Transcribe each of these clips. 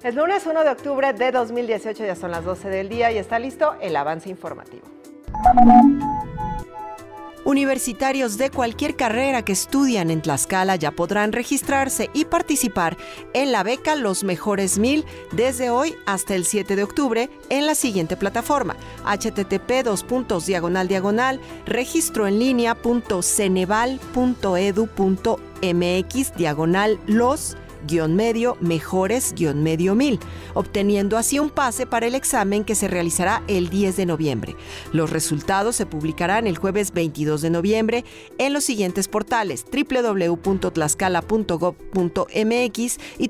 Es lunes 1 de octubre de 2018, ya son las 12 del día y está listo el avance informativo. Universitarios de cualquier carrera que estudian en Tlaxcala ya podrán registrarse y participar en la beca Los Mejores 1000 desde hoy hasta el 7 de octubre en la siguiente plataforma: http://registroenlinea.ceneval.edu.mx/los-mejores-1000, obteniendo así un pase para el examen que se realizará el 10 de noviembre. Los resultados se publicarán el jueves 22 de noviembre en los siguientes portales: www.tlaxcala.gov.mx y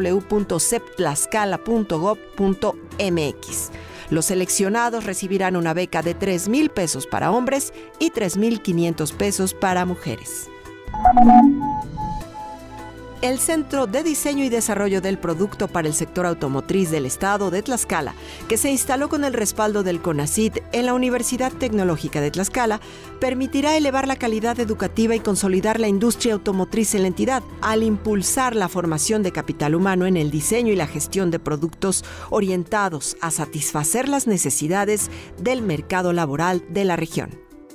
www.ceptlaxcala.gov.mx. Los seleccionados recibirán una beca de 3,000 pesos para hombres y 3,500 pesos para mujeres. El Centro de Diseño y Desarrollo del Producto para el Sector Automotriz del Estado de Tlaxcala, que se instaló con el respaldo del CONACYT en la Universidad Tecnológica de Tlaxcala, permitirá elevar la calidad educativa y consolidar la industria automotriz en la entidad, al impulsar la formación de capital humano en el diseño y la gestión de productos orientados a satisfacer las necesidades del mercado laboral de la región.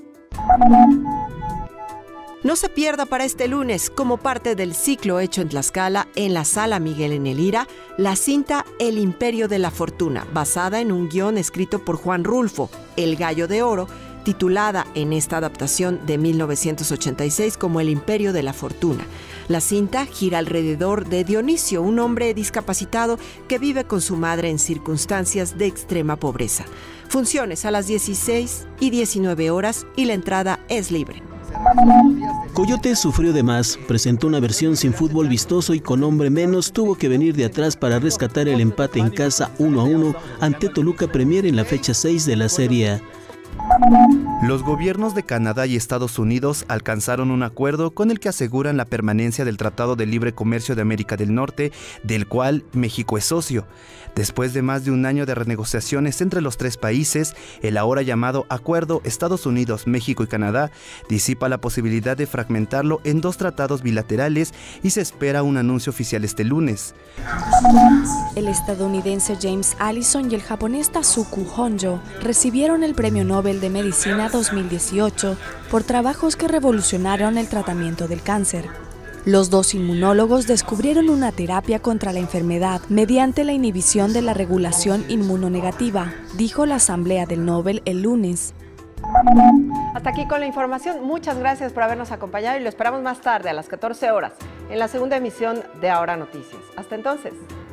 No se pierda para este lunes, como parte del ciclo hecho en Tlaxcala, en la Sala Miguel N. Lira, la cinta El Imperio de la Fortuna, basada en un guión escrito por Juan Rulfo, El Gallo de Oro, titulada en esta adaptación de 1986 como El Imperio de la Fortuna. La cinta gira alrededor de Dionisio, un hombre discapacitado que vive con su madre en circunstancias de extrema pobreza. Funciones a las 16 y 19 horas y la entrada es libre. Coyote sufrió de más, presentó una versión sin fútbol vistoso y con hombre menos tuvo que venir de atrás para rescatar el empate en casa 1-1 ante Toluca Premier en la fecha 6 de la Serie A. Los gobiernos de Canadá y Estados Unidos alcanzaron un acuerdo con el que aseguran la permanencia del Tratado de Libre Comercio de América del Norte, del cual México es socio. Después de más de un año de renegociaciones entre los tres países, el ahora llamado Acuerdo Estados Unidos, México y Canadá disipa la posibilidad de fragmentarlo en dos tratados bilaterales y se espera un anuncio oficial este lunes. El estadounidense James Allison y el japonés Tasuku Honjo recibieron el Premio Nobel de Medicina 2018 por trabajos que revolucionaron el tratamiento del cáncer. Los dos inmunólogos descubrieron una terapia contra la enfermedad mediante la inhibición de la regulación inmunonegativa, dijo la Asamblea del Nobel el lunes. Hasta aquí con la información. Muchas gracias por habernos acompañado y lo esperamos más tarde a las 14 horas en la segunda emisión de Ahora Noticias. Hasta entonces.